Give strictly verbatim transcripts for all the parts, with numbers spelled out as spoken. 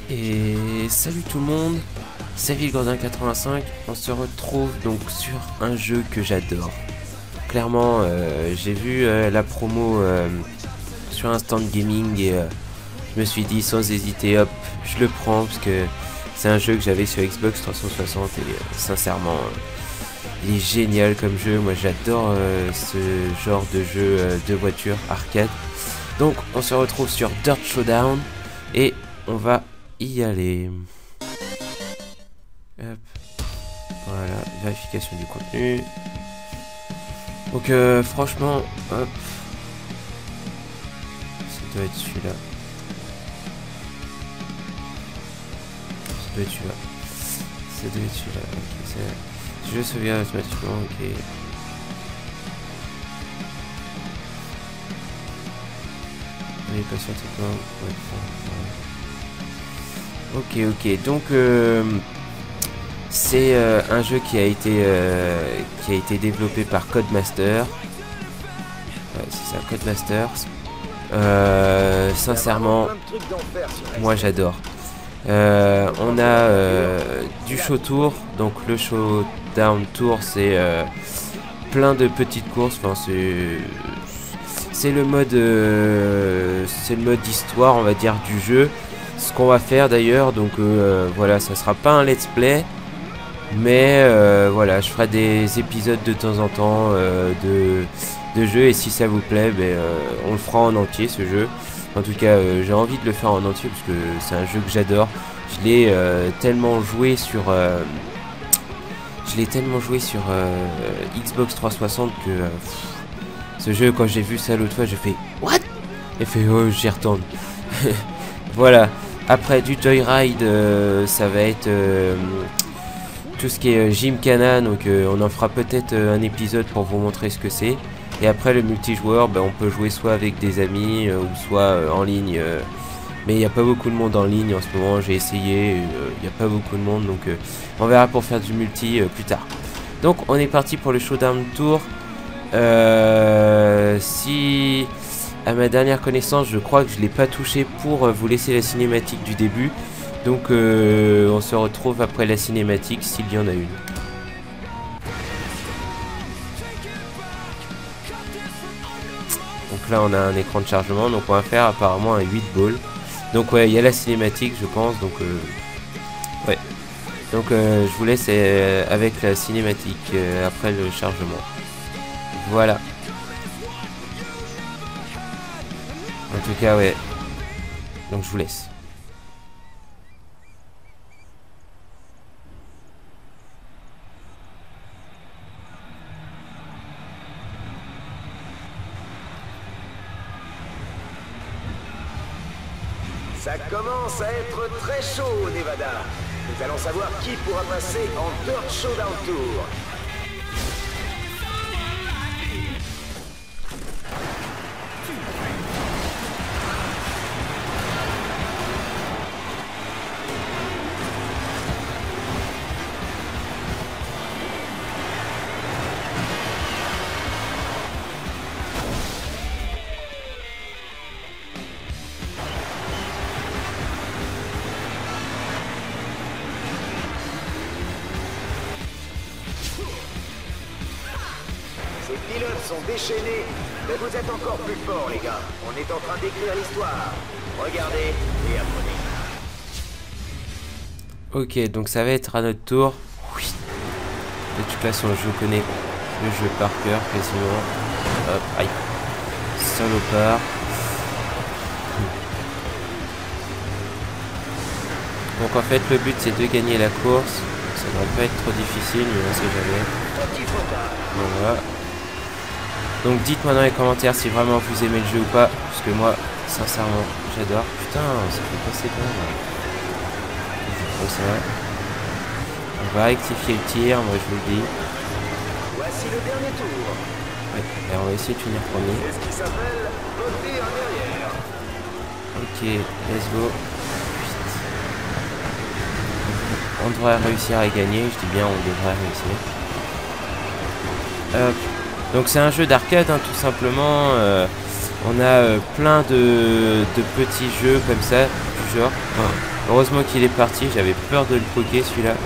Et salut tout le monde, c'est Villegordin quatre-vingt-cinq. On se retrouve donc sur un jeu que j'adore. Clairement, euh, j'ai vu euh, la promo euh, sur un stand gaming et euh, je me suis dit sans hésiter, hop, je le prends parce que c'est un jeu que j'avais sur Xbox trois cent soixante et euh, sincèrement, euh, il est génial comme jeu. Moi, j'adore euh, ce genre de jeu euh, de voiture arcade. Donc, on se retrouve sur Dirt Showdown et on va y aller. Hop. Voilà, vérification du contenu. Donc euh, franchement, hop. Ça doit être celui-là. Ça doit être celui-là. Ça doit être celui-là. Ok, c'est... Je sauvegarde automatiquement, ok. Allez, patientez pas. Ouais, ouais. Ok, ok. Donc euh, c'est euh, un jeu qui a été euh, qui a été développé par Codemasters. Ouais, c'est ça, Codemasters. Euh, sincèrement, moi j'adore. Euh, on a euh, du show tour, donc le showdown tour, c'est euh, plein de petites courses. Enfin, c'est c'est le mode euh, c'est le mode histoire, on va dire, du jeu. Ce qu'on va faire d'ailleurs, donc euh, voilà, ça sera pas un let's play. Mais euh, voilà, je ferai des épisodes de temps en temps euh, de, de jeux. Et si ça vous plaît, ben, euh, on le fera en entier ce jeu. En tout cas, euh, j'ai envie de le faire en entier parce que c'est un jeu que j'adore. Je l'ai euh, tellement joué sur... Euh, je l'ai tellement joué sur euh, Xbox trois cent soixante que... Euh, pff, ce jeu, quand j'ai vu ça l'autre fois, j'ai fait... What? Et fait, oh, j'y retourne. Voilà. Après du Joyride, euh, ça va être... Euh, tout ce qui est euh, Gymkhana, donc euh, on en fera peut-être euh, un épisode pour vous montrer ce que c'est. Et après le multijoueur, bah, on peut jouer soit avec des amis euh, ou soit euh, en ligne. Euh, mais il n'y a pas beaucoup de monde en ligne en ce moment, j'ai essayé, il euh, n'y a pas beaucoup de monde, donc euh, on verra pour faire du multi euh, plus tard. Donc on est parti pour le Showdown Tour. Euh, si à ma dernière connaissance, je crois que je ne l'ai pas touché pour euh, vous laisser la cinématique du début. Donc euh, on se retrouve après la cinématique s'il y en a une. Donc là on a un écran de chargement, donc on va faire apparemment un huit ball. Donc ouais, il y a la cinématique je pense, donc euh, ouais. Donc euh, je vous laisse euh, avec la cinématique euh, après le chargement. Voilà. En tout cas ouais. Donc je vous laisse. Ça commence à être très chaud, Nevada. Nous allons savoir qui pourra passer en Dirt Showdown Tour. Ces pilotes sont déchaînés, mais vous êtes encore plus forts, les gars. On est en train d'écrire l'histoire. Regardez et apprenez. Ok, donc ça va être à notre tour. Oui. De toute façon, je connais le jeu par cœur quasiment. Hop, aïe. Salopard. Donc en fait, le but c'est de gagner la course. Ça devrait pas être trop difficile, mais on sait jamais. Voilà. Donc dites-moi dans les commentaires si vraiment vous aimez le jeu ou pas. Parce que moi, sincèrement, j'adore. Putain, ça fait passer bien là. Comme ça. On va rectifier le tir, moi je vous le dis. Voici le dernier tour. Ouais, et on va essayer de finir premier. C'est ce qui s'appelle voter en arrière. Ok, let's go. On devrait réussir à gagner, je dis bien on devrait réussir. Hop. Donc c'est un jeu d'arcade hein, tout simplement. Euh, on a euh, plein de, de petits jeux comme ça, du genre. Enfin, heureusement qu'il est parti, j'avais peur de le poker celui-là.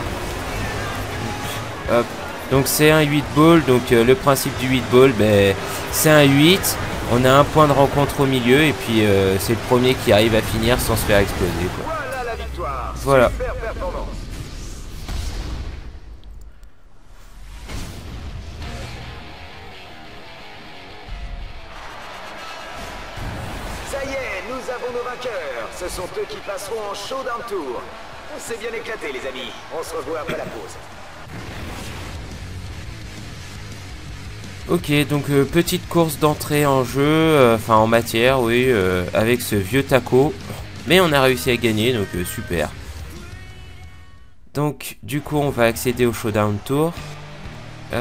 Hop. Donc c'est un huit ball, donc euh, le principe du huit ball, ben, c'est un huit. On a un point de rencontre au milieu et puis euh, c'est le premier qui arrive à finir sans se faire exploser, quoi. Voilà la victoire. Voilà. Super performance. Ça y est, nous avons nos vainqueurs. Ce sont eux qui passeront en Showdown Tour. On s'est bien éclaté, les amis. On se revoit après la pause. Ok, donc euh, petite course d'entrée en jeu, enfin euh, en matière, oui, euh, avec ce vieux taco. Mais on a réussi à gagner, donc euh, super. Donc du coup on va accéder au Showdown Tour. Hop.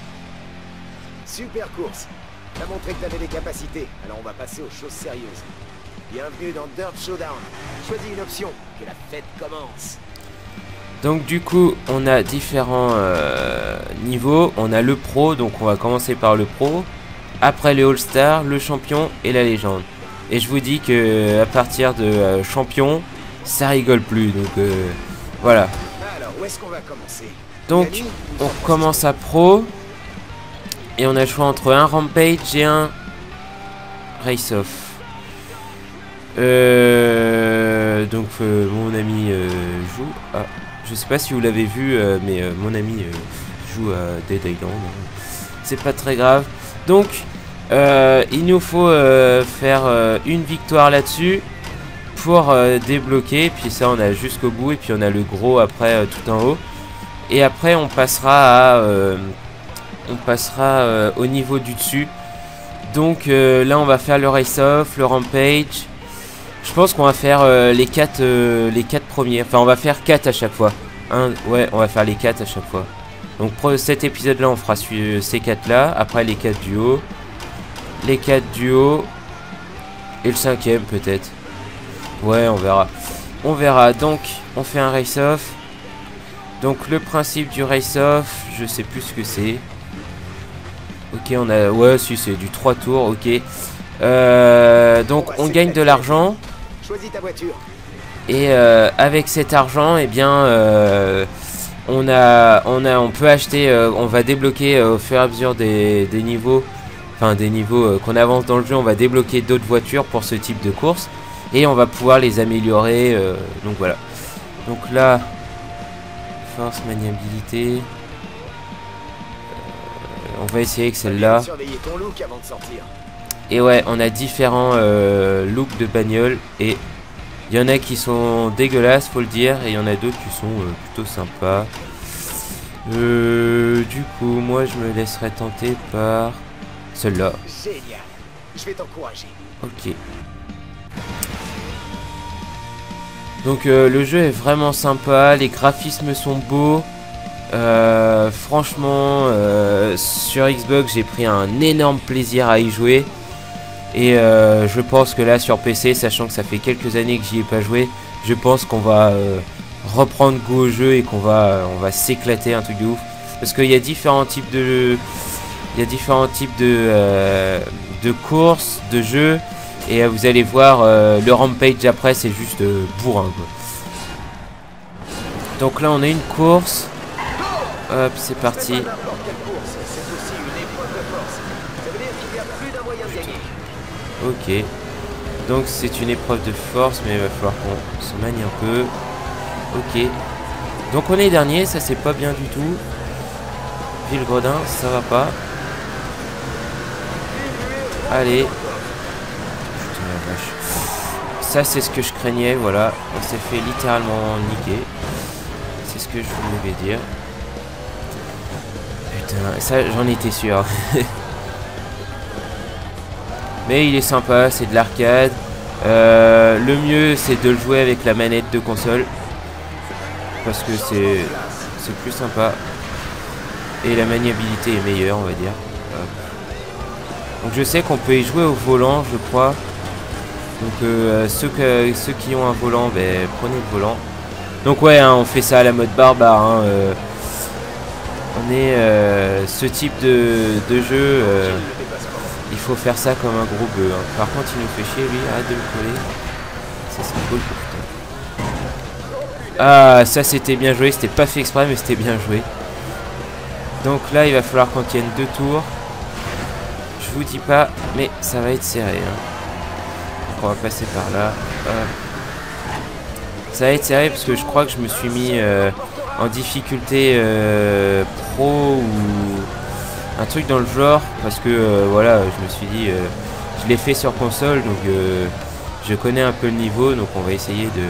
Super course. T'as montré que t'avais des capacités, alors on va passer aux choses sérieuses. Bienvenue dans Dirt Showdown. Choisis une option, que la fête commence. Donc du coup on a différents euh, niveaux. On a le pro, donc on va commencer par le pro. Après le All-Star, le champion et la légende. Et je vous dis que à partir de euh, champion, ça rigole plus. Donc euh, voilà. Alors où est-ce qu'on va commencer? Donc on commence à pro. Et on a le choix entre un Rampage et un Race-Off. Euh, donc euh, mon ami euh, joue. Ah, je sais pas si vous l'avez vu, euh, mais euh, mon ami euh, joue à Dead Island. C'est pas très grave. Donc euh, il nous faut euh, faire euh, une victoire là-dessus pour euh, débloquer. Puis ça on a jusqu'au bout. Et puis on a le gros après euh, tout en haut. Et après on passera à... Euh, on passera euh, au niveau du dessus. Donc euh, là on va faire le Race-Off, le Rampage. Je pense qu'on va faire euh, les quatre euh, les quatre premiers. Enfin on va faire quatre à chaque fois. Un, ouais on va faire les quatre à chaque fois. Donc pour cet épisode là on fera ces quatre là. Après les quatre du haut. Les quatre du haut. Et le cinquième peut-être. Ouais on verra. On verra. Donc on fait un Race-Off. Donc le principe du Race-Off, je sais plus ce que c'est. Ok, on a... Ouais, si, c'est du trois tours, ok. Euh, donc, on gagne de l'argent. Choisis ta voiture. Et euh, avec cet argent, eh bien, euh, on, a, on, a, on peut acheter... Euh, on va débloquer euh, au fur et à mesure des, des niveaux... Enfin, des niveaux euh, qu'on avance dans le jeu, on va débloquer d'autres voitures pour ce type de course. Et on va pouvoir les améliorer. Euh, donc, voilà. Donc là... Force, maniabilité... On va essayer avec celle-là. Et ouais, on a différents euh, looks de bagnole. Et il y en a qui sont dégueulasses, faut le dire. Et il y en a d'autres qui sont euh, plutôt sympas. Euh, du coup, moi je me laisserai tenter par celle-là. Génial. Je vais t'encourager. Ok. Donc euh, le jeu est vraiment sympa. Les graphismes sont beaux. Euh, franchement euh, sur Xbox j'ai pris un énorme plaisir à y jouer. Et euh, je pense que là sur P C, sachant que ça fait quelques années que j'y ai pas joué, je pense qu'on va euh, reprendre goût au jeu et qu'on va, euh, on va s'éclater, un truc de ouf. Parce qu'il y a différents types de il y a différents types de, euh, de courses, de jeux. Et euh, vous allez voir euh, le Rampage après c'est juste euh, bourrin quoi. Donc là on a une course. Hop, c'est parti. Ok. Donc c'est une épreuve de force, mais il va falloir qu'on se manie un peu. Ok. Donc on est dernier, ça c'est pas bien du tout. Ville Gredin, ça va pas. Allez. Putain la vache. Ça c'est ce que je craignais, voilà. On s'est fait littéralement niquer. C'est ce que je voulais dire. Putain, ça j'en étais sûr. Mais il est sympa, c'est de l'arcade. Euh, le mieux c'est de le jouer avec la manette de console. Parce que c'est c'est plus sympa. Et la maniabilité est meilleure on va dire. Hop. Donc je sais qu'on peut y jouer au volant je crois. Donc euh, ceux, que, ceux qui ont un volant, ben, prenez le volant. Donc ouais hein, on fait ça à la mode barbare hein, euh, on est euh, ce type de, de jeu euh, il faut faire ça comme un gros bœuf hein. Par contre il nous fait chier lui, arrête de me coller. Ça c'est cool putain. Ah, ça c'était bien joué, c'était pas fait exprès mais c'était bien joué. Donc là il va falloir qu'on tienne deux tours. Je vous dis pas, mais ça va être serré. Hein. Donc on va passer par là. Hop. Ça va être serré parce que je crois que je me suis mis euh, en difficulté euh, pro ou un truc dans le genre. Parce que euh, voilà, je me suis dit, euh, je l'ai fait sur console donc euh, je connais un peu le niveau. Donc on va essayer de...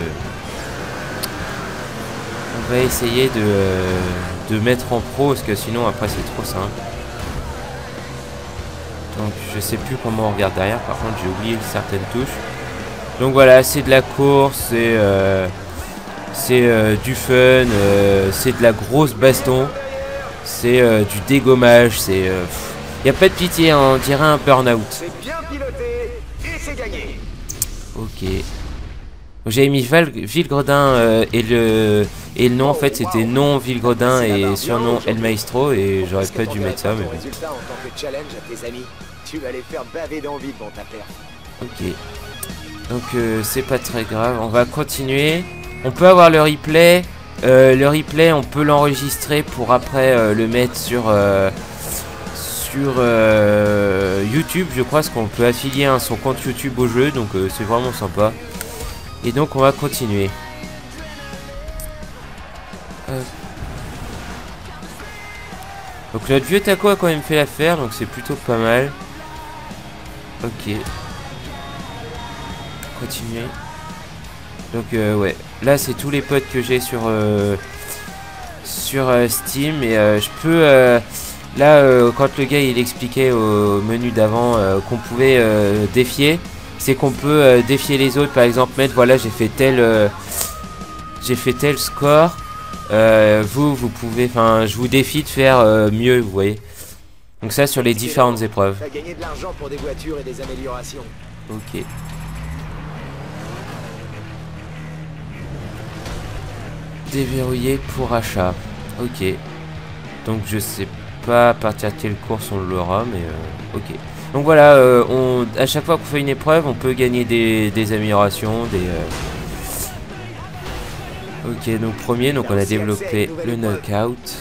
On va essayer de, euh, de mettre en pro parce que sinon après c'est trop simple. Donc je sais plus comment on regarde derrière, par contre j'ai oublié certaines touches. Donc voilà, c'est de la course, c'est euh, c'est euh, du fun, euh, c'est de la grosse baston, c'est euh, du dégommage, c'est... Il euh, n'y a pas de pitié, hein, on dirait un burn-out. C'est bien piloté et c'est gagné. Ok. J'avais mis Val Villegredin euh, et, le, et le nom en fait c'était nom Villegredin et surnom El Maestro et j'aurais pas dû mettre ça mais bon. Résultat en tant que challenge à tes amis, tu vas les faire baver d'envie devant ta perte. Ok. Donc euh, c'est pas très grave, on va continuer. On peut avoir le replay. Euh, le replay on peut l'enregistrer pour après euh, le mettre sur euh, sur euh, YouTube je crois, parce qu'on peut affilier hein, son compte YouTube au jeu, donc euh, c'est vraiment sympa. Et donc on va continuer. Euh. Donc notre vieux taco a quand même fait l'affaire, donc c'est plutôt pas mal. Ok. Continuer. Donc euh, ouais, là c'est tous les potes que j'ai sur euh, sur euh, Steam et euh, je peux euh, là euh, quand le gars il expliquait au menu d'avant euh, qu'on pouvait euh, défier. C'est qu'on peut euh, défier les autres, par exemple mettre voilà j'ai fait tel euh, j'ai fait tel score, euh, vous vous pouvez, enfin je vous défie de faire euh, mieux, vous voyez. Donc ça sur les différentes épreuves. T'as gagné de l'argent pour des voitures et des améliorations. Ok. Déverrouiller pour achat. Ok. Donc je sais pas à partir de quelle course on l'aura, mais euh, ok. Donc voilà, euh, on, à chaque fois qu'on fait une épreuve, on peut gagner des, des améliorations, des... Euh... Ok, donc premier, donc on a développé le knockout.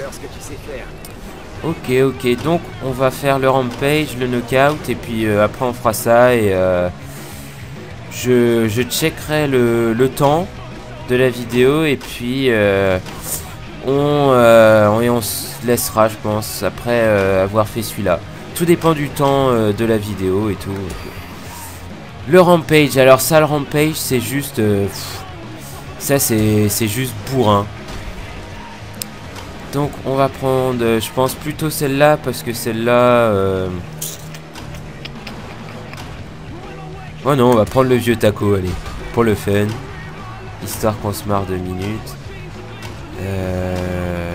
Ok, ok, donc on va faire le rampage, le knockout, et puis euh, après on fera ça, et euh, je, je checkerai le, le temps de la vidéo, et puis euh, on, euh, on, et on se laissera, je pense, après euh, avoir fait celui-là. Tout dépend du temps euh, de la vidéo et tout. Le rampage, alors ça le rampage c'est juste... Euh, pff, ça c'est juste bourrin. Donc on va prendre, euh, je pense plutôt celle-là parce que celle-là... Euh... Oh non, on va prendre le vieux taco, allez. Pour le fun. Histoire qu'on se marre deux minutes. Euh...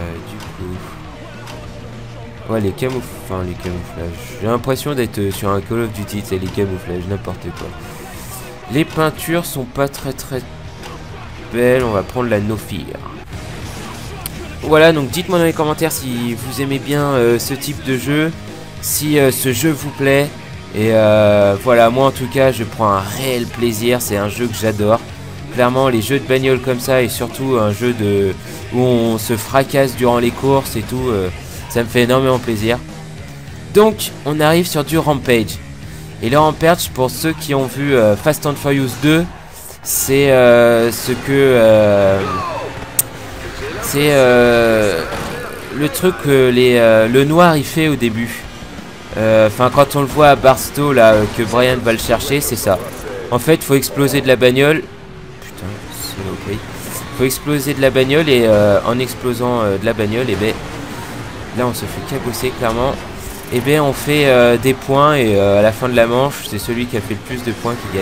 Ouais, les camouflages, enfin les camouflages. J'ai l'impression d'être sur un Call of Duty, c'est les camouflages, n'importe quoi. Les peintures sont pas très très belles, on va prendre la No Fear. Voilà, donc dites-moi dans les commentaires si vous aimez bien euh, ce type de jeu, si euh, ce jeu vous plaît. Et euh, voilà, moi en tout cas, je prends un réel plaisir, c'est un jeu que j'adore. Clairement, les jeux de bagnole comme ça, et surtout un jeu de où on se fracasse durant les courses et tout... Euh, ça me fait énormément plaisir. Donc on arrive sur du rampage. Et le rampage, pour ceux qui ont vu euh, Fast and Furious deux, c'est euh, ce que euh, c'est euh, le truc que les, euh, le noir il fait au début. Enfin euh, quand on le voit à Barstow là, euh, que Brian va le chercher, c'est ça. En fait il faut exploser de la bagnole. Putain, c'est ok. Faut exploser de la bagnole et euh, en explosant euh, de la bagnole, et ben là on se fait cabosser clairement. Et bien on fait euh, des points et euh, à la fin de la manche c'est celui qui a fait le plus de points qui gagne.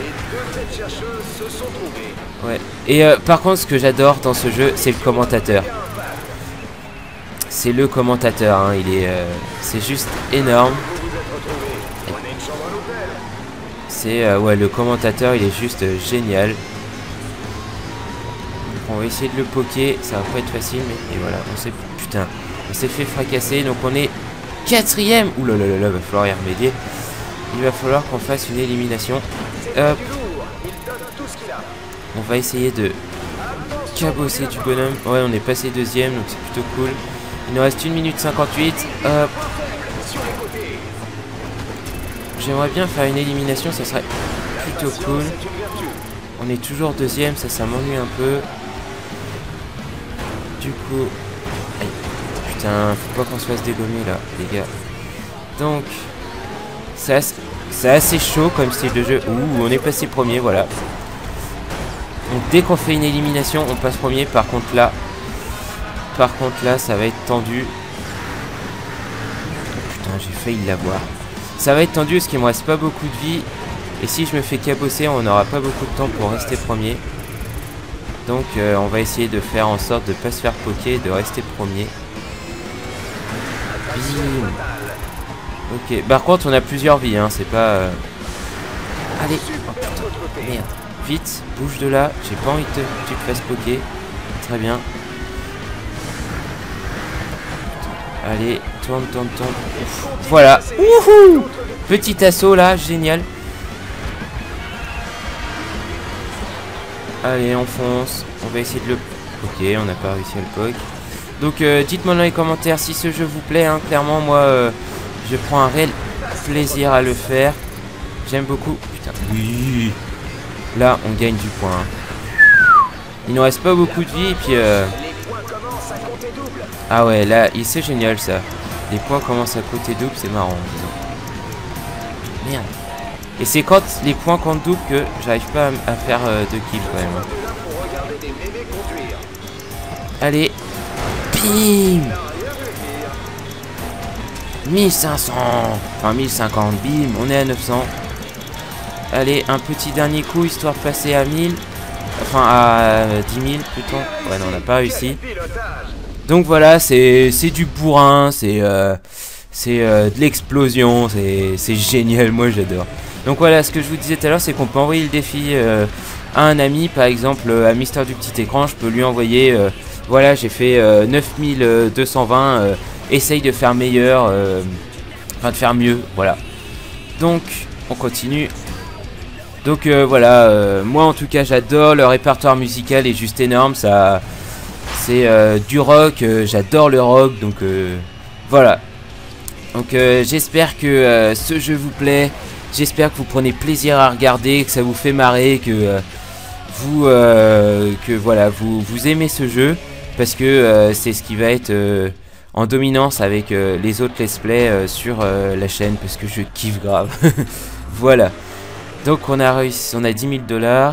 Ouais. Et euh, par contre ce que j'adore dans ce jeu c'est le commentateur. C'est le commentateur hein. Il est euh, c'est juste énorme. C'est euh, ouais, le commentateur il est juste euh, génial. Donc, on va essayer de le poker, ça va pas être facile mais et voilà, on s'est putain, on s'est fait fracasser donc on est quatrième. Ouh là là là là, va falloir y remédier. Il va falloir qu'on fasse une élimination. Hop. On va essayer de cabossé du bonhomme. Ouais, on est passé deuxième, donc c'est plutôt cool. Il nous reste une minute cinquante-huit. Hop. J'aimerais bien faire une élimination, ça serait plutôt cool. On est toujours deuxième, ça, ça m'ennuie un peu. Du coup... Aïe. Putain, faut pas qu'on se fasse dégommer là, les gars. Donc... C'est assez, c'est assez chaud comme style de jeu. Ouh, on est passé premier, voilà. Donc dès qu'on fait une élimination, on passe premier. Par contre là... Par contre là, ça va être tendu. Oh, putain, j'ai failli l'avoir. Ça va être tendu parce qu'il me reste pas beaucoup de vie. Et si je me fais cabosser, on n'aura pas beaucoup de temps pour rester premier. Donc euh, on va essayer de faire en sorte de pas se faire poker et de rester premier. Bim. Ok, par contre on a plusieurs vies, hein, c'est pas... Euh... Allez, oh, putain. Merde. Vite, bouge de là, j'ai pas envie que tu te fasses poker. Très bien. Allez, tourne, tourne, tourne. Ouf. Voilà. Wouhou. Petit assaut là, génial. Allez, on fonce. On va essayer de le... Ok, on n'a pas réussi à le poke. Donc euh, dites-moi dans les commentaires si ce jeu vous plaît, hein. Clairement moi euh, je prends un réel plaisir à le faire. J'aime beaucoup. Putain, oui. Là on gagne du point, hein. Il nous reste pas beaucoup de vie et puis euh... ah ouais, là c'est génial ça. Les points commencent à côté double, c'est marrant, disons. Merde. Et c'est quand les points comptent double que j'arrive pas à, à faire euh, de kills quand même, hein. Allez. Bim. mille cinq cents. Enfin mille cinquante, bim, on est à neuf cents. Allez, un petit dernier coup histoire de passer à mille. Enfin à dix mille plutôt. Ouais non, on n'a pas réussi. Donc voilà, c'est du bourrin, c'est euh, c'est euh, de l'explosion, c'est génial, moi j'adore. Donc voilà, ce que je vous disais tout à l'heure, c'est qu'on peut envoyer le défi euh, à un ami, par exemple à Mister du petit écran, je peux lui envoyer... Euh, voilà, j'ai fait euh, neuf mille deux cent vingt, euh, essaye de faire meilleur, euh, enfin de faire mieux, voilà. Donc, on continue. Donc euh, voilà, euh, moi en tout cas j'adore, le répertoire musical est juste énorme, ça... C'est euh, du rock, euh, j'adore le rock, donc euh, voilà. Donc euh, j'espère que euh, ce jeu vous plaît, j'espère que vous prenez plaisir à regarder, que ça vous fait marrer, que euh, vous, euh, que voilà, vous, vous aimez ce jeu. Parce que euh, c'est ce qui va être euh, en dominance avec euh, les autres let's play euh, sur euh, la chaîne. Parce que je kiffe grave. Voilà. Donc on a réussi, on a dix mille dollars.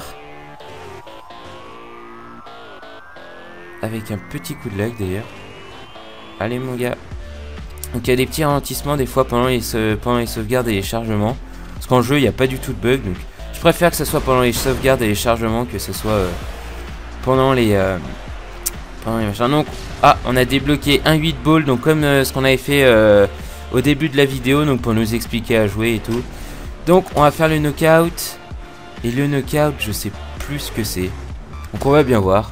Avec un petit coup de lag d'ailleurs. Allez mon gars. Donc il y a des petits ralentissements des fois pendant les, pendant les sauvegardes et les chargements. Parce qu'en jeu il n'y a pas du tout de bug. Donc je préfère que ce soit pendant les sauvegardes et les chargements que ce soit euh, pendant les... Euh, Donc, ah, on a débloqué un huit ball, donc comme euh, ce qu'on avait fait euh, au début de la vidéo, donc pour nous expliquer à jouer et tout. Donc, on va faire le knockout. Et le knockout, je sais plus ce que c'est. Donc, on va bien voir.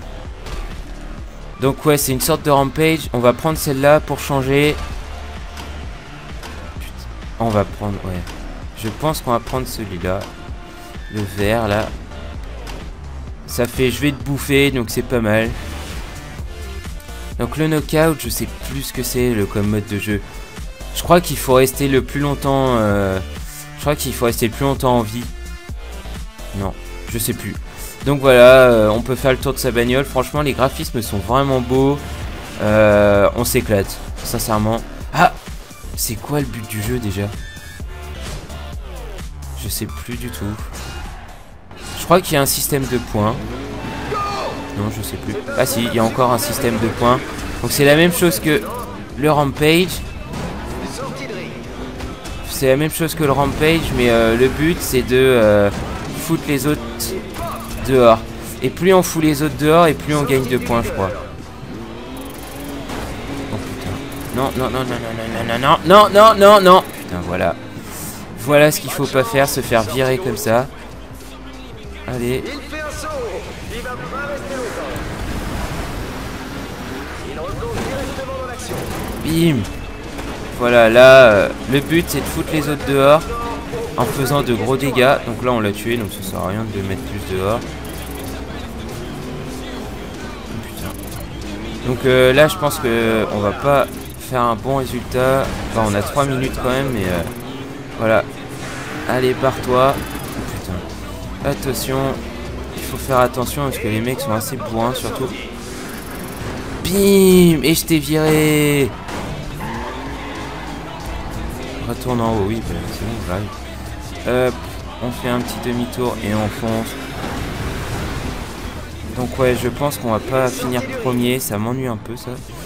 Donc, ouais, c'est une sorte de rampage. On va prendre celle-là pour changer. Putain, on va prendre, ouais. Je pense qu'on va prendre celui-là. Le vert, là. Ça fait, je vais te bouffer, donc c'est pas mal. Donc le knockout, je sais plus ce que c'est le comme mode de jeu. Je crois qu'il faut rester le plus longtemps. Euh, je crois qu'il faut rester le plus longtemps en vie. Non, je sais plus. Donc voilà, euh, on peut faire le tour de sa bagnole. Franchement, les graphismes sont vraiment beaux. Euh, on s'éclate, sincèrement. Ah, c'est quoi le but du jeu déjà? Je sais plus du tout. Je crois qu'il y a un système de points. Non, je sais plus. Ah si, il y a encore un système de points. Donc c'est la même chose que le Rampage. C'est la même chose que le Rampage, mais euh, le but c'est de euh, foutre les autres dehors. Et plus on fout les autres dehors, et plus on gagne de points, je crois. Oh putain. Non, non, non, non, non, non, non, non, non, non, non. Putain, voilà. Voilà ce qu'il faut pas faire, se faire virer comme ça. Allez. Bim. Voilà, là, euh, le but c'est de foutre les autres dehors en faisant de gros dégâts. Donc là on l'a tué, donc ça sert à rien de le mettre plus dehors. Donc euh, là je pense que on va pas faire un bon résultat. Enfin on a trois minutes quand même, mais euh, voilà. Allez, barre-toi. Oh, putain. Attention, il faut faire attention parce que les mecs sont assez bourrins surtout. Bim. Et je t'ai viré. Retourne en haut, oui, bah, c'est bon, j'arrive. Hop, on fait un petit demi-tour et on fonce. Donc ouais, je pense qu'on va pas finir premier, ça m'ennuie un peu ça.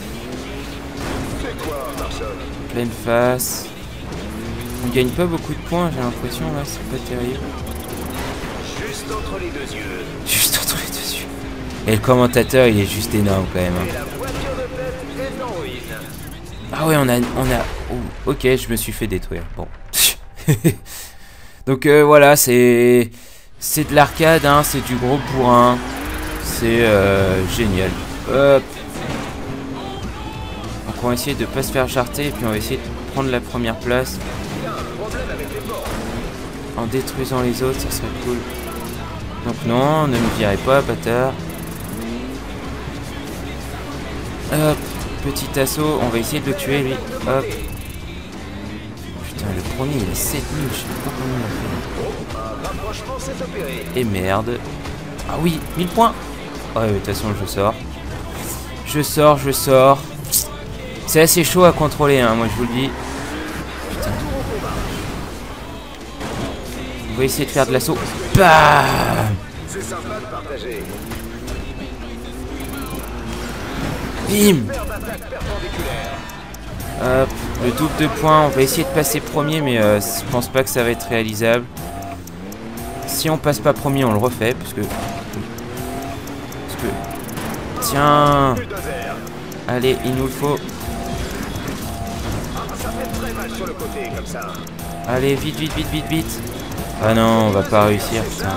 Pleine face. On gagne pas beaucoup de points, j'ai l'impression là, c'est pas terrible. Juste entre les deux yeux. Juste entre les deux yeux. Et le commentateur il est juste énorme quand même. Hein. Et la voiture de tête est en ruine. Ah ouais, on a... On a... Oh, ok, je me suis fait détruire. Bon. Donc euh, voilà, c'est... C'est de l'arcade, hein, c'est du gros bourrin. C'est euh, génial. Hop. Donc on va essayer de pas se faire jarter et puis on va essayer de prendre la première place. En détruisant les autres, ça serait cool. Donc non, ne me virez pas, bâtard. Hop. Petit assaut, on va essayer de le tuer lui. Hop. Putain, le premier il est sept mille, je sais pas comment il a fait. Et merde. Ah oui, mille points. Ouais, de toute façon, je sors. Je sors, je sors. C'est assez chaud à contrôler, hein, moi je vous le dis. Putain. On va essayer de faire de l'assaut. Bam. C'est sympa de partager. Bim. Hop, le double de points, on va essayer de passer premier, mais euh, je pense pas que ça va être réalisable. Si on passe pas premier, on le refait, parce que... Parce que... Tiens. Allez, il nous le faut. Allez, vite, vite, vite, vite, vite. Ah non, on va pas réussir, putain.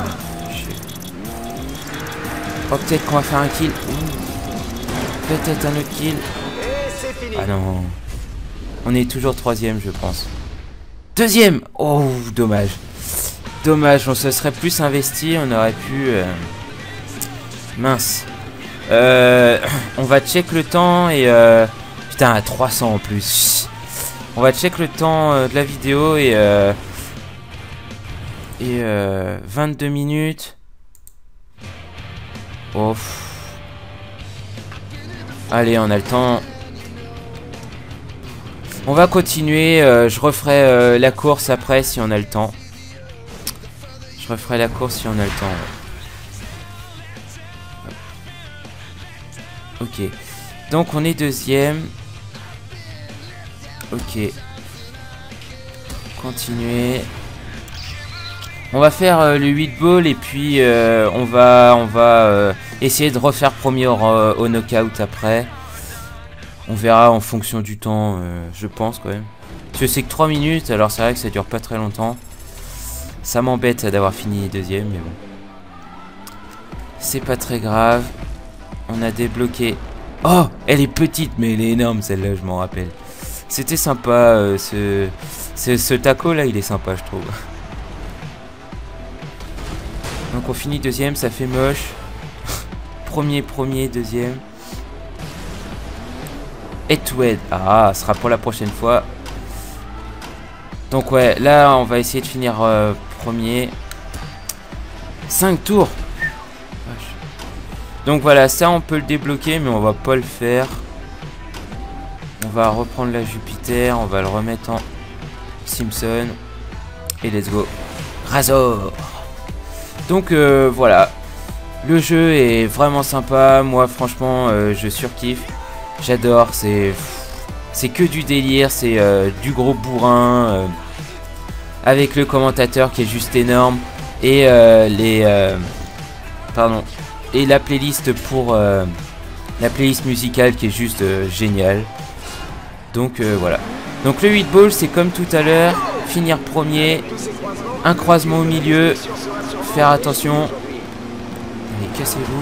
Oh, peut-être qu'on va faire un kill. Peut-être un autre kill. Ah non. On est toujours troisième, je pense. Deuxième. Oh, dommage. Dommage, on se serait plus investi, on aurait pu... Euh... Mince. Euh... On va check le temps et... Euh... Putain, à trois cents en plus. On va check le temps euh, de la vidéo et... Euh... Et... Euh... vingt-deux minutes. Oh. Allez, on a le temps. On va continuer. Euh, je referai euh, la course après si on a le temps. Je referai la course si on a le temps. Ouais. Ok. Donc on est deuxième. Ok. Continuer. On va faire euh, le huit ball et puis euh, on va on va euh, essayer de refaire premier au, au knockout après. On verra en fonction du temps, euh, je pense quand même. Parce que c'est que trois minutes, alors c'est vrai que ça dure pas très longtemps. Ça m'embête d'avoir fini deuxième, mais bon. C'est pas très grave. On a débloqué... Oh, elle est petite, mais elle est énorme celle-là, je m'en rappelle. C'était sympa, euh, ce... ce... Ce taco là, il est sympa, je trouve. Donc on finit deuxième, ça fait moche. Premier, premier, deuxième. Head to head. Ah, ce sera pour la prochaine fois. Donc ouais, là on va essayer de finir euh, premier. cinq tours. Donc voilà, ça on peut le débloquer, mais on va pas le faire. On va reprendre la Jupiter, on va le remettre en Simpson. Et let's go. Razor. Donc euh, voilà. Le jeu est vraiment sympa. Moi franchement euh, je surkiffe. J'adore. C'est c'est que du délire. C'est euh, du gros bourrin. Euh, avec le commentateur qui est juste énorme. Et euh, les... Euh, pardon. Et la playlist pour... Euh, la playlist musicale qui est juste euh, géniale. Donc euh, voilà. Donc le huit ball c'est comme tout à l'heure. Finir premier. Un croisement au milieu. Faire attention. Allez, cassez-vous.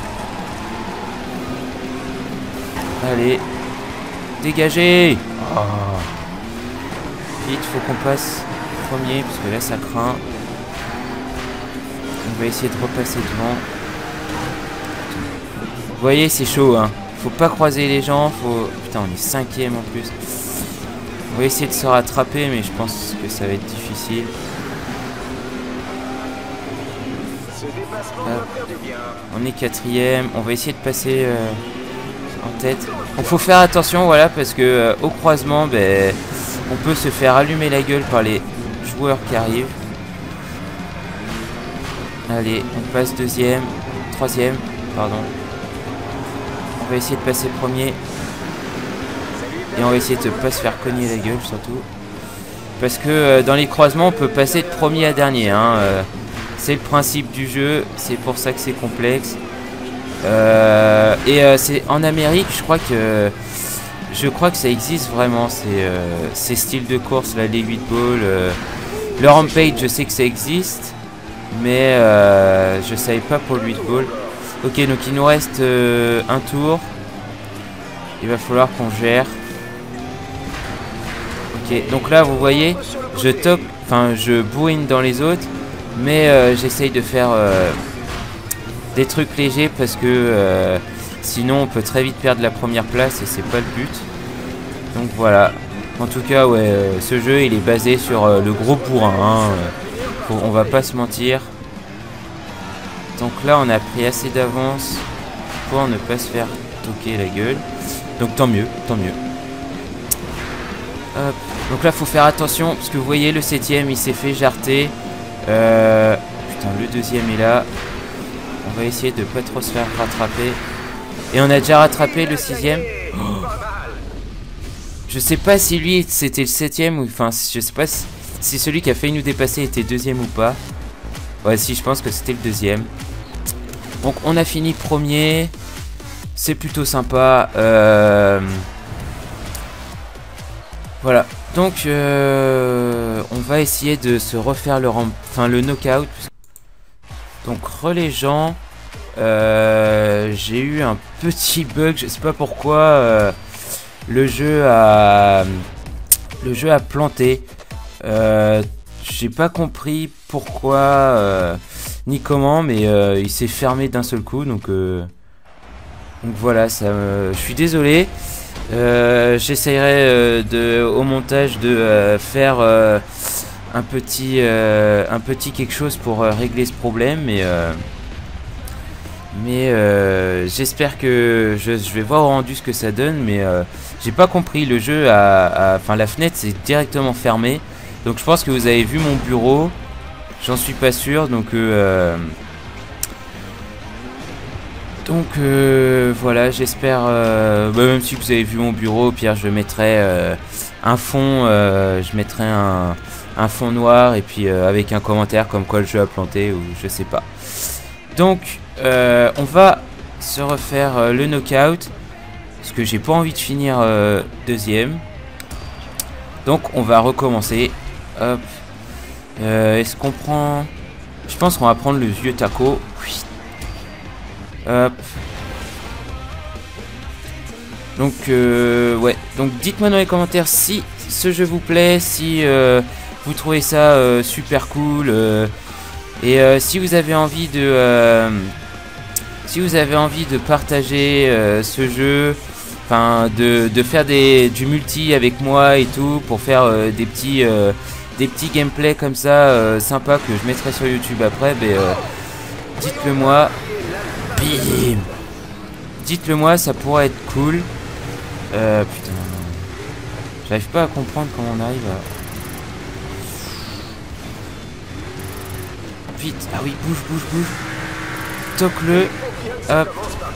Allez. Dégagez. Oh. Vite, faut qu'on passe premier. Parce que là, ça craint. On va essayer de repasser devant. Vous voyez, c'est chaud, hein. faut pas croiser les gens, faut... Putain, on est cinquième en plus. On va essayer de se rattraper, mais je pense que ça va être difficile. Hop. On est quatrième, on va essayer de passer euh, en tête. Il faut faire attention, voilà, parce que euh, au croisement, ben, on peut se faire allumer la gueule par les joueurs qui arrivent. Allez, on passe deuxième, troisième, pardon. On va essayer de passer premier. Et on va essayer de ne pas se faire cogner la gueule, surtout. Parce que euh, dans les croisements, on peut passer de premier à dernier. Hein, euh, c'est le principe du jeu, c'est pour ça que c'est complexe. Euh, et euh, c'est en Amérique, je crois que je crois que ça existe vraiment ces, euh, ces styles de course là, les huit balls. Euh, le Rampage, je sais que ça existe, mais euh, je savais pas pour le huit ball. Ok, donc il nous reste euh, un tour. Il va falloir qu'on gère. Ok, donc là vous voyez, je toque, enfin je bourrine dans les autres, mais euh, j'essaye de faire euh, des trucs légers parce que euh, sinon on peut très vite perdre la première place et c'est pas le but. Donc voilà. En tout cas, ouais, euh, ce jeu il est basé sur euh, le gros bourrin. Hein, euh, faut, on va pas se mentir. Donc là, on a pris assez d'avance pour ne pas se faire toquer la gueule. Donc tant mieux, tant mieux. Hop. Donc là, faut faire attention parce que vous voyez, le septième il s'est fait jarter. Euh, putain, le deuxième est là. On va essayer de pas trop se faire rattraper. Et on a déjà rattrapé le sixième. Oh. Je sais pas si lui c'était le septième ou enfin je sais pas si, si celui qui a failli nous dépasser était deuxième ou pas. Ouais, si, je pense que c'était le deuxième. Donc on a fini premier. C'est plutôt sympa. Euh... Voilà. Donc euh... on va essayer de se refaire le ramp... enfin le knockout. Donc re les gens. Euh... J'ai eu un petit bug, je sais pas pourquoi. Euh... Le jeu a le jeu a planté. Euh, J'ai pas compris pourquoi euh, ni comment, mais euh, il s'est fermé d'un seul coup. Donc, euh, donc voilà, ça. Me... Je suis désolé. Euh, J'essayerai euh, de au montage de euh, faire euh, un petit euh, un petit quelque chose pour euh, régler ce problème, mais. Euh, Mais euh, j'espère que je, je vais voir au rendu ce que ça donne. Mais euh, j'ai pas compris. Le jeu a, enfin la fenêtre c'est directement fermée. Donc je pense que vous avez vu mon bureau. J'en suis pas sûr. Donc euh, donc euh, voilà. J'espère. Euh, bah, même si vous avez vu mon bureau, au pire je mettrai euh, un fond. Euh, je mettrai un, un fond noir et puis euh, avec un commentaire comme quoi le jeu a planté ou je sais pas. Donc Euh, on va se refaire euh, le knockout parce que j'ai pas envie de finir euh, deuxième. Donc on va recommencer. Hop. Euh, Est-ce qu'on prend... Je pense qu'on va prendre le vieux taco. Hop. Donc euh, ouais. Donc dites-moi dans les commentaires si ce jeu vous plaît, si euh, vous trouvez ça euh, super cool. Euh, et euh, si vous avez envie de... Euh, Si vous avez envie de partager euh, ce jeu, enfin de, de faire des, du multi avec moi et tout, pour faire euh, des petits euh, des petits gameplays comme ça, euh, sympa que je mettrai sur YouTube après, ben, euh, dites-le moi. Bim. Dites-le moi, ça pourrait être cool. Euh, putain, j'arrive pas à comprendre comment on arrive à... Vite, ah oui, bouge, bouge, bouge. Toque-le. Hop.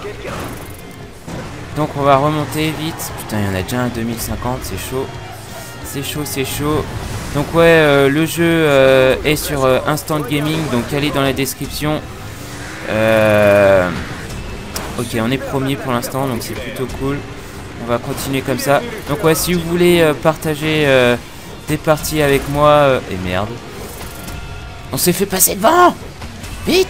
Donc on va remonter vite. Putain, il y en a déjà un deux mille cinquante, c'est chaud. C'est chaud, c'est chaud. Donc ouais, euh, le jeu euh, est sur euh, Instant Gaming, donc allez dans la description. Euh... Ok, on est premier pour l'instant, donc c'est plutôt cool. On va continuer comme ça. Donc ouais, si vous voulez euh, partager euh, des parties avec moi... Euh... Et merde. On s'est fait passer devant. Vite.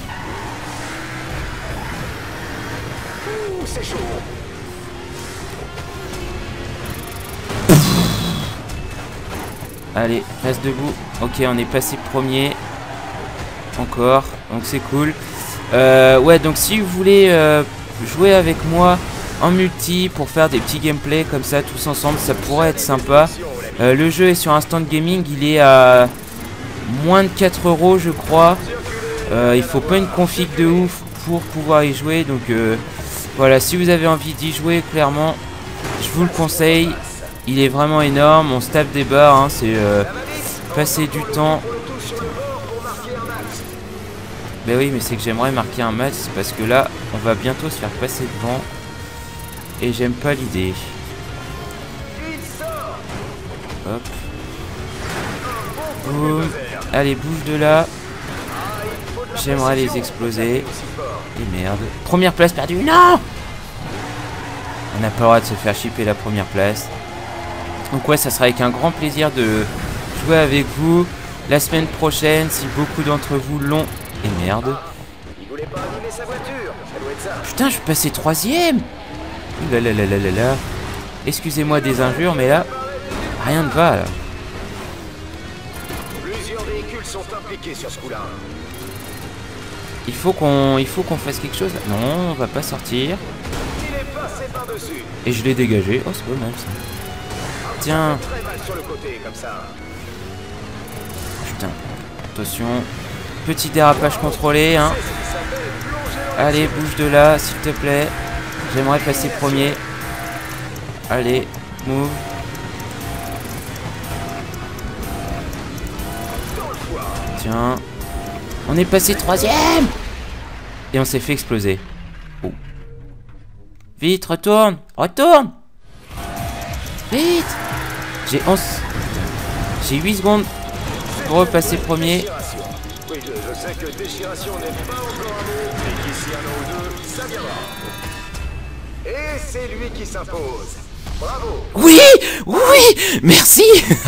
Allez, reste debout. Ok, on est passé premier. Encore. Donc c'est cool. Euh, ouais, donc si vous voulez euh, jouer avec moi en multi pour faire des petits gameplays comme ça tous ensemble, ça pourrait être sympa. Euh, le jeu est sur Instant Gaming, il est à moins de quatre euros je crois. Euh, il faut pas une config de ouf pour pouvoir y jouer, donc euh, voilà, si vous avez envie d'y jouer, clairement je vous le conseille. Il est vraiment énorme, on se tape des barres, hein, c'est euh, passer du temps. Ben oui, mais c'est que j'aimerais marquer un match parce que là on va bientôt se faire passer devant et j'aime pas l'idée. Hop. Boum. Allez, bouge de là. J'aimerais les exploser. Et merde. Première place perdue. Non! On n'a pas le droit de se faire chipper la première place. Donc ouais, ça sera avec un grand plaisir de jouer avec vous la semaine prochaine si beaucoup d'entre vous l'ont. Et merde. Putain, je suis passé troisième. Là là là là là là. Excusez-moi des injures, mais là, rien ne va là. Plusieurs véhicules sont impliqués sur ce coup-là. Il faut qu'on il faut qu'on fasse quelque chose. Non, on va pas sortir. Il est passé par-dessus. Et je l'ai dégagé. Oh, c'est pas mal ça. Tiens. Très mal sur le côté comme ça. Putain. Attention. Petit dérapage contrôlé, hein. Allez, bouge de là, s'il te plaît. J'aimerais passer premier. Allez, move. Tiens. On est passé troisième. Et on s'est fait exploser. Oh. Vite, retourne. Retourne. Vite. J'ai onze. J'ai huit secondes pour repasser premier. Oui, je, je sais que déchiration n'est pas encore un mot, mais qu'ici un an ou deux, ça viendra. Et c'est lui qui s'impose. Bravo. Oui, oui, merci.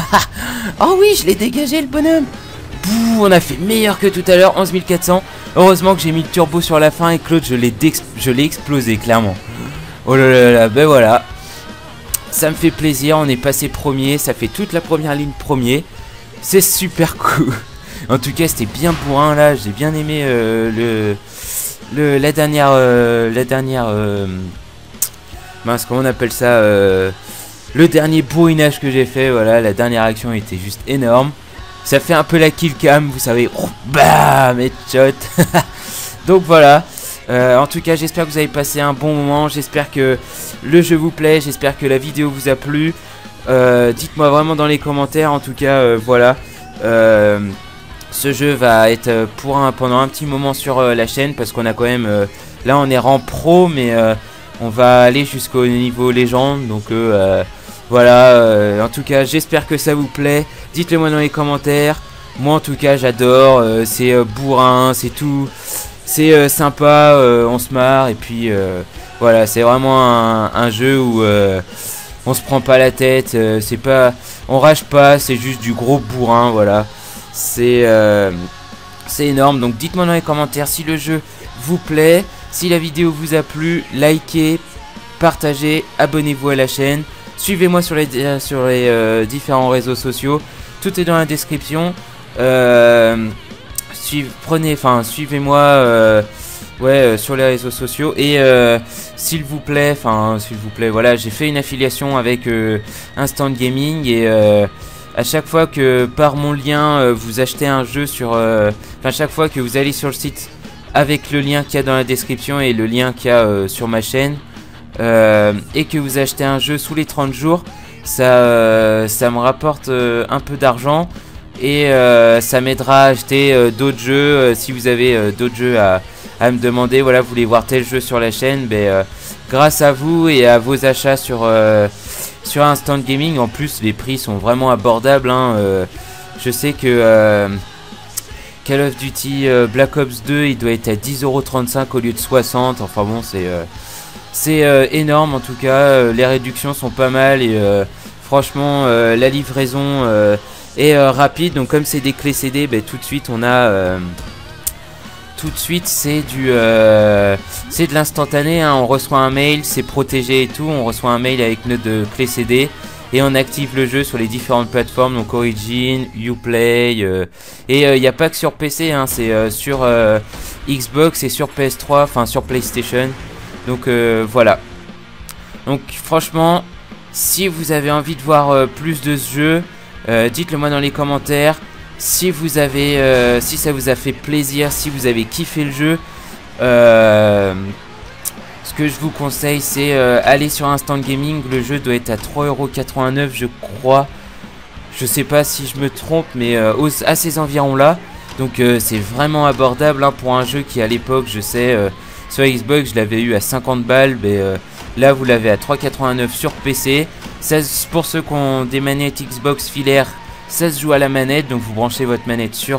Oh oui, je l'ai dégagé le bonhomme. Bouh, on a fait meilleur que tout à l'heure, onze mille quatre cents. Heureusement que j'ai mis le turbo sur la fin et Claude, je l'ai je l'ai explosé clairement. Oh là là là, ben voilà. Ça me fait plaisir, on est passé premier, ça fait toute la première ligne premier. C'est super cool. En tout cas, c'était bien bourrin là, j'ai bien aimé euh, le, le la dernière euh, la dernière euh, mince, comment on appelle ça euh, le dernier bourrinage que j'ai fait, voilà, la dernière action était juste énorme. Ça fait un peu la kill cam, vous savez, oh, bam, headshot. Donc voilà. Euh, en tout cas, j'espère que vous avez passé un bon moment. J'espère que le jeu vous plaît. J'espère que la vidéo vous a plu. Euh, Dites-moi vraiment dans les commentaires. En tout cas, euh, voilà. Euh, ce jeu va être pour un, pendant un petit moment sur euh, la chaîne parce qu'on a quand même. Euh, là, on est rang pro, mais euh, on va aller jusqu'au niveau légende. Donc euh, voilà. Euh, en tout cas, j'espère que ça vous plaît. Dites-le moi dans les commentaires. Moi, en tout cas, j'adore. Euh, c'est euh, bourrin, c'est tout. C'est euh, sympa, euh, on se marre et puis euh, voilà, c'est vraiment un, un jeu où euh, on se prend pas la tête, euh, c'est pas, on rage pas, c'est juste du gros bourrin, voilà. C'est euh, c'est énorme. Donc dites-moi dans les commentaires si le jeu vous plaît, si la vidéo vous a plu, likez, partagez, abonnez-vous à la chaîne, suivez-moi sur les sur les euh, différents réseaux sociaux, tout est dans la description. Euh, Suive, prenez, enfin suivez-moi euh, ouais, euh, sur les réseaux sociaux et euh, s'il vous plaît, enfin s'il vous plaît, voilà, j'ai fait une affiliation avec euh, Instant Gaming et euh, à chaque fois que par mon lien euh, vous achetez un jeu sur, enfin euh, chaque fois que vous allez sur le site avec le lien qu'il y a dans la description et le lien qu'il y a euh, sur ma chaîne euh, et que vous achetez un jeu sous les trente jours, ça, euh, ça me rapporte euh, un peu d'argent. Et euh, ça m'aidera à acheter euh, d'autres jeux. Euh, si vous avez euh, d'autres jeux à, à me demander, voilà, vous voulez voir tel jeu sur la chaîne, ben, euh, grâce à vous et à vos achats sur, euh, sur Instant Gaming, en plus les prix sont vraiment abordables, hein, euh, je sais que euh, Call of Duty euh, Black Ops deux il doit être à dix euros trente-cinq au lieu de soixante. Enfin bon, c'est euh, c'est euh, énorme en tout cas. Euh, les réductions sont pas mal et euh, franchement euh, la livraison euh, et euh, rapide, donc comme c'est des clés C D, bah, tout de suite on a euh, tout de suite c'est du euh, c'est de l'instantané, hein. On reçoit un mail, c'est protégé et tout, on reçoit un mail avec notre de clé C D et on active le jeu sur les différentes plateformes, donc Origin, Uplay euh, et il euh, n'y a pas que sur P C, hein, c'est euh, sur euh, Xbox et sur P S trois, enfin sur PlayStation, donc euh, voilà. Donc franchement, si vous avez envie de voir euh, plus de ce jeu, euh, dites-le moi dans les commentaires. Si vous avez, euh, si ça vous a fait plaisir, si vous avez kiffé le jeu, euh, ce que je vous conseille, c'est euh, aller sur Instant Gaming. Le jeu doit être à trois euros quatre-vingt-neuf, je crois. Je sais pas si je me trompe, mais euh, aux, à ces environs-là. Donc euh, c'est vraiment abordable hein, pour un jeu qui à l'époque, je sais, euh, sur Xbox, je l'avais eu à cinquante balles. Mais euh, là, vous l'avez à trois euros quatre-vingt-neuf sur P C. Ça, pour ceux qui ont des manettes Xbox filaires, ça se joue à la manette. Donc vous branchez votre manette sur,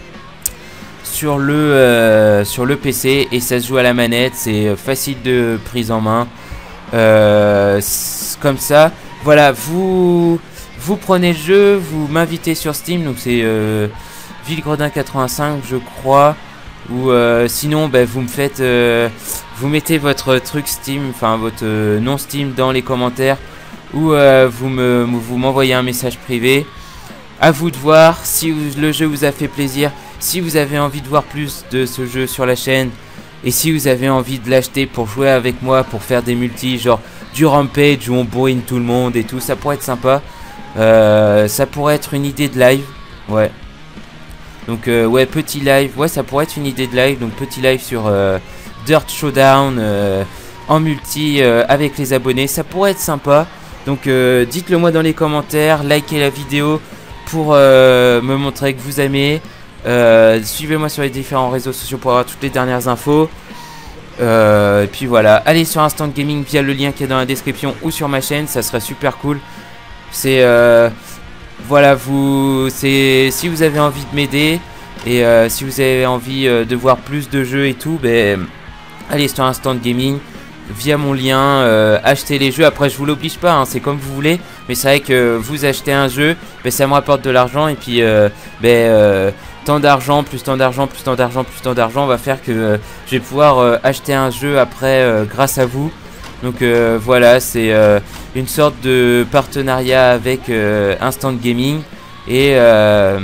sur, le, euh, sur le P C et ça se joue à la manette. C'est facile de prise en main. Euh, comme ça, voilà, vous... Vous prenez le jeu, vous m'invitez sur Steam, donc c'est euh, Villegredin quatre-vingt-cinq je crois. Ou euh, sinon bah, vous me faites euh, vous mettez votre truc Steam, enfin votre euh, nom Steam dans les commentaires. Ou euh, vous me vous m'envoyez un message privé. À vous de voir si vous, le jeu vous a fait plaisir. Si vous avez envie de voir plus de ce jeu sur la chaîne. Et si vous avez envie de l'acheter pour jouer avec moi, pour faire des multis, genre du Rampage où on bourrine tout le monde et tout, ça pourrait être sympa. Euh, ça pourrait être une idée de live, ouais. Donc euh, ouais, petit live, ouais, ça pourrait être une idée de live. Donc petit live sur euh, Dirt Showdown euh, en multi euh, avec les abonnés, ça pourrait être sympa. Donc euh, dites-le moi dans les commentaires, likez la vidéo pour euh, me montrer que vous aimez. euh, Suivez-moi sur les différents réseaux sociaux pour avoir toutes les dernières infos. Euh, et puis voilà, allez sur Instant Gaming via le lien qui est dans la description ou sur ma chaîne, ça serait super cool. C'est euh, voilà, vous c'est si vous avez envie de m'aider et euh, si vous avez envie euh, de voir plus de jeux et tout, ben allez sur Instant Gaming via mon lien, euh, achetez les jeux. Après je vous l'oblige pas, hein, c'est comme vous voulez, mais c'est vrai que vous achetez un jeu, ben, ça me rapporte de l'argent et puis euh, ben euh, tant d'argent plus tant d'argent plus tant d'argent plus tant d'argent va faire que euh, je vais pouvoir euh, acheter un jeu après euh, grâce à vous. Donc euh, voilà, c'est euh, une sorte de partenariat avec euh, Instant Gaming. Et, euh,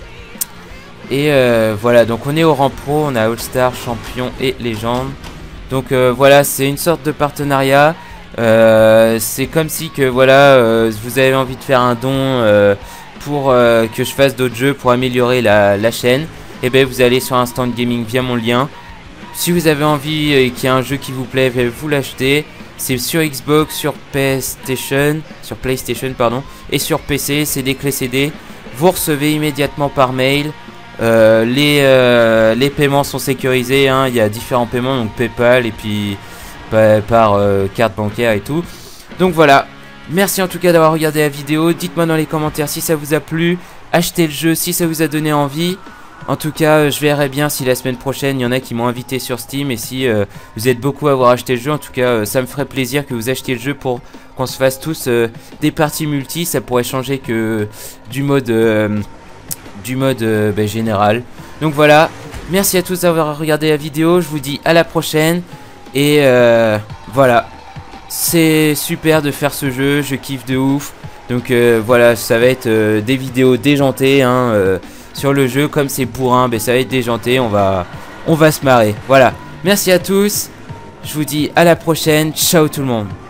et euh, voilà, donc on est au rang pro, on a All Star, Champion et Légende. Donc euh, voilà, c'est une sorte de partenariat. Euh, c'est comme si que voilà, euh, vous avez envie de faire un don euh, pour euh, que je fasse d'autres jeux pour améliorer la, la chaîne. Et bien vous allez sur Instant Gaming via mon lien. Si vous avez envie et qu'il y a un jeu qui vous plaît, vous l'achetez. C'est sur Xbox, sur PlayStation, sur PlayStation pardon, et sur P C, c'est des clés C D. Vous recevez immédiatement par mail. Euh, les, euh, les paiements sont sécurisés, hein. Il y a différents paiements, donc PayPal et puis bah, par euh, carte bancaire et tout. Donc voilà, merci en tout cas d'avoir regardé la vidéo. Dites-moi dans les commentaires si ça vous a plu. Achetez le jeu si ça vous a donné envie. En tout cas, je verrai bien si la semaine prochaine, il y en a qui m'ont invité sur Steam. Et si euh, vous êtes beaucoup à avoir acheté le jeu, en tout cas, euh, ça me ferait plaisir que vous achetiez le jeu pour qu'on se fasse tous euh, des parties multi. Ça pourrait changer que du mode, euh, du mode euh, bah, général. Donc voilà, merci à tous d'avoir regardé la vidéo. Je vous dis à la prochaine. Et euh, voilà, c'est super de faire ce jeu, je kiffe de ouf. Donc euh, voilà, ça va être euh, des vidéos déjantées, hein, euh, sur le jeu. Comme c'est bourrin, ben ça va être déjanté, on va, on va se marrer. Voilà, merci à tous, je vous dis à la prochaine, ciao tout le monde.